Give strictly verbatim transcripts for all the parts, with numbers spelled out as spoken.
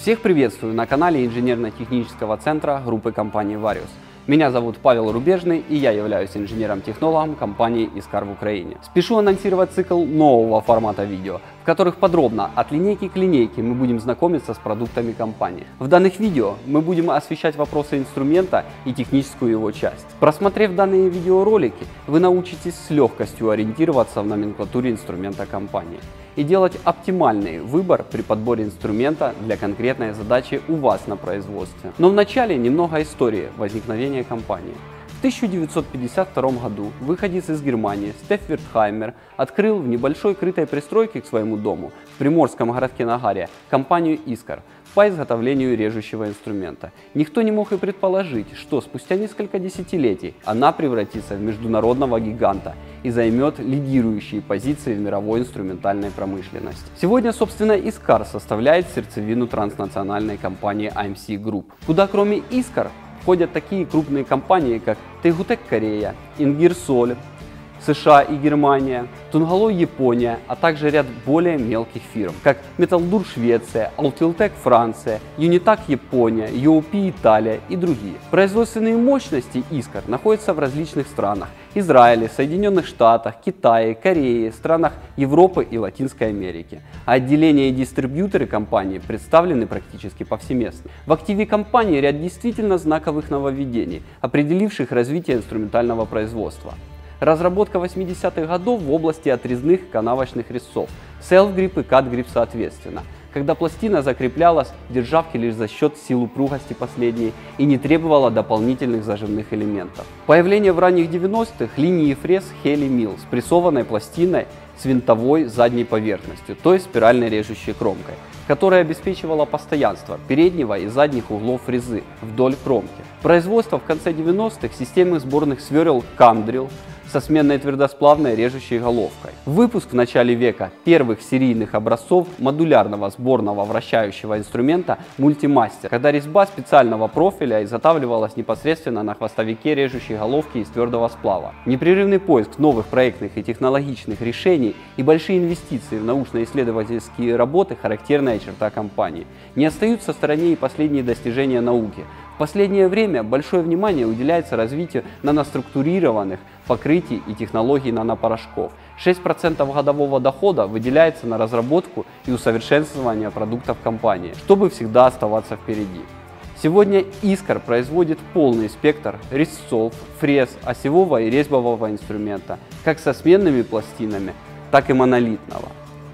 Всех приветствую на канале инженерно-технического центра группы компании Varius. Меня зовут Павел Рубежный, и я являюсь инженером-технологом компании Искар в Украине. Спешу анонсировать цикл нового формата видео, в которых подробно от линейки к линейке мы будем знакомиться с продуктами компании. В данных видео мы будем освещать вопросы инструмента и техническую его часть. Просмотрев данные видеоролики, вы научитесь с легкостью ориентироваться в номенклатуре инструмента компании и делать оптимальный выбор при подборе инструмента для конкретной задачи у вас на производстве. Но вначале немного истории возникновения компании. В тысяча девятьсот пятьдесят втором году выходец из Германии Стеф Вертхаймер открыл в небольшой крытой пристройке к своему дому в приморском городке Нагаре компанию Искар по изготовлению режущего инструмента. Никто не мог и предположить, что спустя несколько десятилетий она превратится в международного гиганта и займет лидирующие позиции в мировой инструментальной промышленности. Сегодня, собственно, Искар составляет сердцевину транснациональной компании эй эм си Group, куда кроме Искар входят такие крупные компании, как Тегутек Корея, Ингирсоль, США и Германия, Тунгалой Япония, а также ряд более мелких фирм, как Металлдур Швеция, Алтилтек Франция, Юнитак Япония, ю о пи Италия и другие. Производственные мощности Искар находятся в различных странах: Израиле, Соединенных Штатах, Китае, Корее, странах Европы и Латинской Америки. А отделения и дистрибьюторы компании представлены практически повсеместно. В активе компании ряд действительно знаковых нововведений, определивших развитие инструментального производства. Разработка восьмидесятых годов в области отрезных канавочных резцов, селф-грип и кат-грип соответственно, когда пластина закреплялась в державке лишь за счет сил упругости последней и не требовала дополнительных зажимных элементов. Появление в ранних девяностых линии фрез Heli Mill с прессованной пластиной с винтовой задней поверхностью, то есть спиральной режущей кромкой, которая обеспечивала постоянство переднего и задних углов фрезы вдоль кромки. Производство в конце девяностых системы сборных сверел Камдрил со сменной твердосплавной режущей головкой. Выпуск в начале века первых серийных образцов модулярного сборного вращающего инструмента Мультимастер, когда резьба специального профиля изготавливалась непосредственно на хвостовике режущей головки из твердого сплава. Непрерывный поиск новых проектных и технологичных решений и большие инвестиции в научно-исследовательские работы – характерная черта компании. Не остаются в стороне и последние достижения науки. В последнее время большое внимание уделяется развитию наноструктурированных покрытий и технологий нанопорошков. шесть процентов годового дохода выделяется на разработку и усовершенствование продуктов компании, чтобы всегда оставаться впереди. Сегодня Искар производит полный спектр резцов, фрез, осевого и резьбового инструмента, как со сменными пластинами, так и монолитного,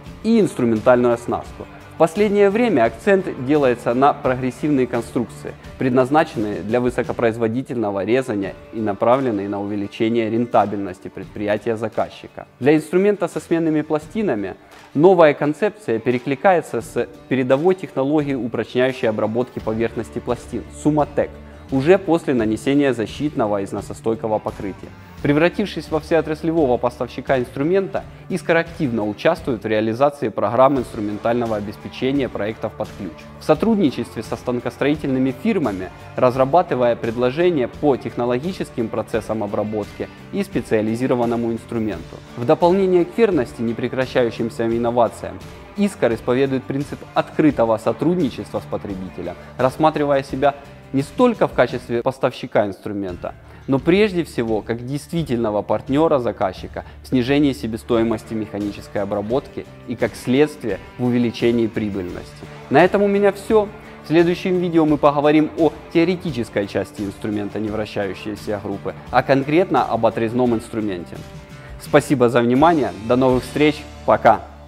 и инструментальную оснастку. В последнее время акцент делается на прогрессивные конструкции, предназначенные для высокопроизводительного резания и направленные на увеличение рентабельности предприятия заказчика. Для инструмента со сменными пластинами новая концепция перекликается с передовой технологией упрочняющей обработки поверхности пластин Sumatec уже после нанесения защитного износостойкого покрытия. Превратившись во всеотраслевого поставщика инструмента, Искар активно участвует в реализации программ инструментального обеспечения проектов под ключ. В сотрудничестве со станкостроительными фирмами, разрабатывая предложения по технологическим процессам обработки и специализированному инструменту. В дополнение к верности непрекращающимся инновациям, Искар исповедует принцип открытого сотрудничества с потребителем, рассматривая себя не столько в качестве поставщика инструмента, но прежде всего как действительного партнера заказчика в снижении себестоимости механической обработки и как следствие в увеличении прибыльности. На этом у меня все. В следующем видео мы поговорим о теоретической части инструмента невращающейся группы, а конкретно об отрезном инструменте. Спасибо за внимание, до новых встреч, пока!